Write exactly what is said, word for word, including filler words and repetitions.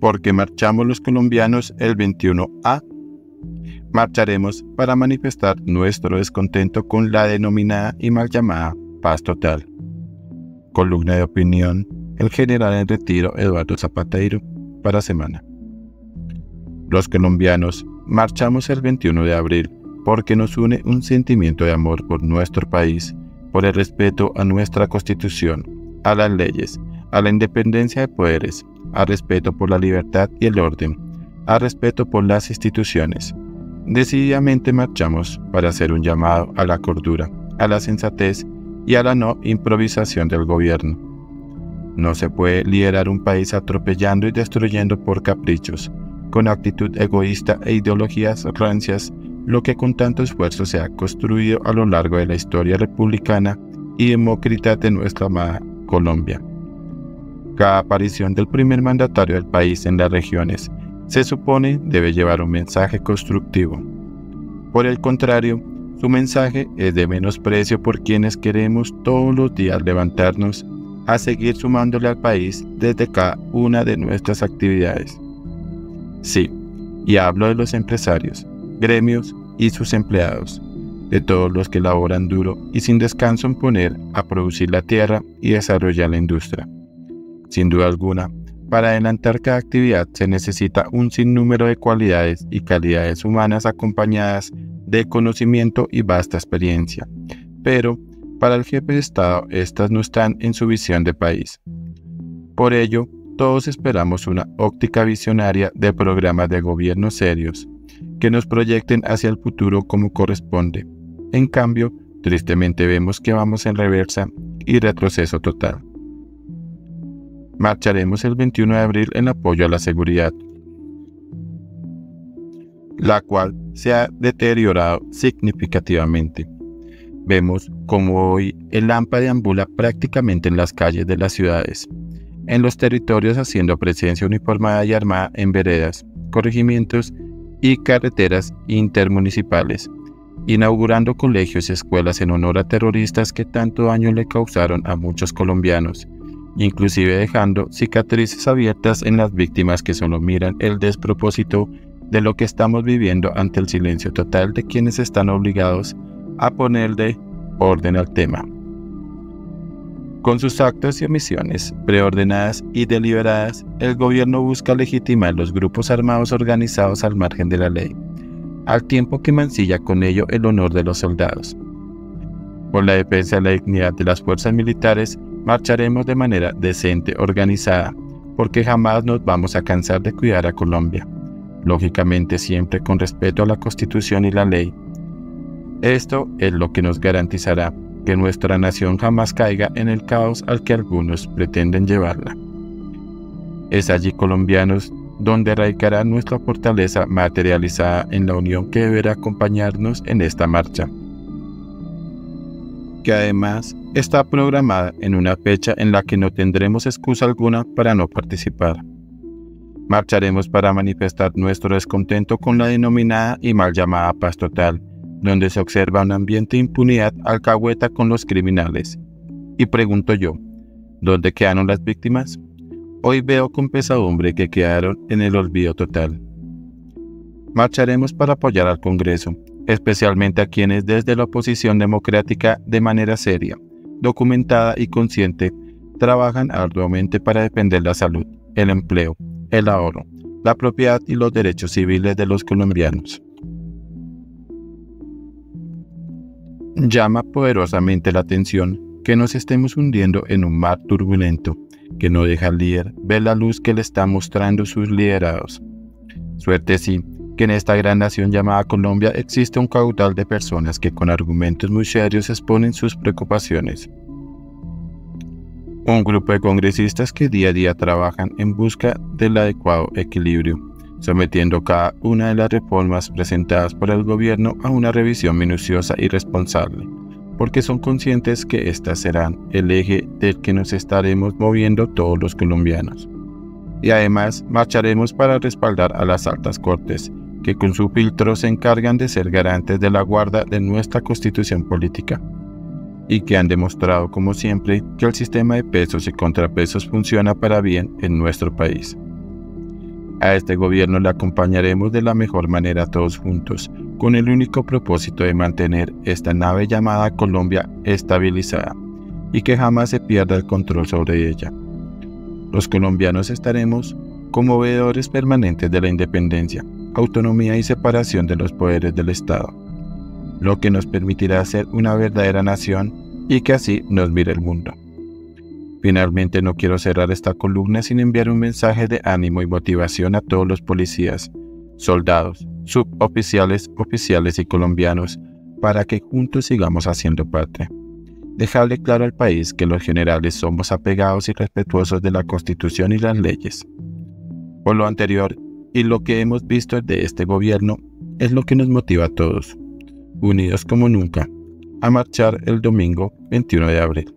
¿Por qué marchamos los colombianos el veintiuno A? Marcharemos para manifestar nuestro descontento con la denominada y mal llamada paz total. Columna de opinión, el general en retiro Eduardo Zapateiro, para Semana. Los colombianos marchamos el veintiuno de abril porque nos une un sentimiento de amor por nuestro país, por el respeto a nuestra Constitución, a las leyes, a la independencia de poderes, al respeto por la libertad y el orden, al respeto por las instituciones. Decididamente marchamos para hacer un llamado a la cordura, a la sensatez y a la no improvisación del gobierno. No se puede liderar un país atropellando y destruyendo por caprichos, con actitud egoísta e ideologías rancias, lo que con tanto esfuerzo se ha construido a lo largo de la historia republicana y demócrata de nuestra amada Colombia. Cada aparición del primer mandatario del país en las regiones se supone debe llevar un mensaje constructivo. Por el contrario, su mensaje es de menosprecio por quienes queremos todos los días levantarnos a seguir sumándole al país desde cada una de nuestras actividades. Sí, y hablo de los empresarios, gremios y sus empleados, de todos los que laboran duro y sin descanso en poner a producir la tierra y desarrollar la industria. Sin duda alguna, para adelantar cada actividad se necesita un sinnúmero de cualidades y calidades humanas acompañadas de conocimiento y vasta experiencia, pero para el jefe de Estado estas no están en su visión de país. Por ello, todos esperamos una óptica visionaria de programas de gobierno serios, que nos proyecten hacia el futuro como corresponde. En cambio, tristemente vemos que vamos en reversa y retroceso total. Marcharemos el veintiuno de abril en apoyo a la seguridad, la cual se ha deteriorado significativamente. Vemos como hoy el AMPA deambula prácticamente en las calles de las ciudades, en los territorios haciendo presencia uniformada y armada en veredas, corregimientos y carreteras intermunicipales, inaugurando colegios y escuelas en honor a terroristas que tanto daño le causaron a muchos colombianos, inclusive dejando cicatrices abiertas en las víctimas que solo miran el despropósito de lo que estamos viviendo ante el silencio total de quienes están obligados a ponerle orden al tema. Con sus actos y omisiones preordenadas y deliberadas, el gobierno busca legitimar los grupos armados organizados al margen de la ley, al tiempo que mancilla con ello el honor de los soldados. Por la defensa de la dignidad de las fuerzas militares, marcharemos de manera decente, organizada, porque jamás nos vamos a cansar de cuidar a Colombia, lógicamente siempre con respeto a la Constitución y la ley. Esto es lo que nos garantizará que nuestra nación jamás caiga en el caos al que algunos pretenden llevarla. Es allí, colombianos, donde radicará nuestra fortaleza materializada en la unión que deberá acompañarnos en esta marcha, que además está programada en una fecha en la que no tendremos excusa alguna para no participar. Marcharemos para manifestar nuestro descontento con la denominada y mal llamada paz total, donde se observa un ambiente de impunidad alcahueta con los criminales. Y pregunto yo, ¿dónde quedaron las víctimas? Hoy veo con pesadumbre que quedaron en el olvido total. Marcharemos para apoyar al Congreso, especialmente a quienes desde la oposición democrática de manera seria, documentada y consciente, trabajan arduamente para defender la salud, el empleo, el ahorro, la propiedad y los derechos civiles de los colombianos. Llama poderosamente la atención que nos estemos hundiendo en un mar turbulento que no deja al líder ver la luz que le están mostrando sus liderados. Suerte sí que en esta gran nación llamada Colombia existe un caudal de personas que con argumentos muy serios exponen sus preocupaciones. Un grupo de congresistas que día a día trabajan en busca del adecuado equilibrio, sometiendo cada una de las reformas presentadas por el gobierno a una revisión minuciosa y responsable, porque son conscientes que éstas serán el eje del que nos estaremos moviendo todos los colombianos. Y además marcharemos para respaldar a las altas cortes, que con su filtro se encargan de ser garantes de la guarda de nuestra constitución política, y que han demostrado como siempre que el sistema de pesos y contrapesos funciona para bien en nuestro país. A este gobierno le acompañaremos de la mejor manera todos juntos, con el único propósito de mantener esta nave llamada Colombia estabilizada y que jamás se pierda el control sobre ella. Los colombianos estaremos como veedores permanentes de la independencia, autonomía y separación de los poderes del Estado, lo que nos permitirá ser una verdadera nación y que así nos mire el mundo. Finalmente, no quiero cerrar esta columna sin enviar un mensaje de ánimo y motivación a todos los policías, soldados, suboficiales, oficiales y colombianos para que juntos sigamos haciendo patria. Dejarle claro al país que los generales somos apegados y respetuosos de la Constitución y las leyes. Por lo anterior y lo que hemos visto de este gobierno es lo que nos motiva a todos, unidos como nunca, a marchar el domingo veintiuno de abril.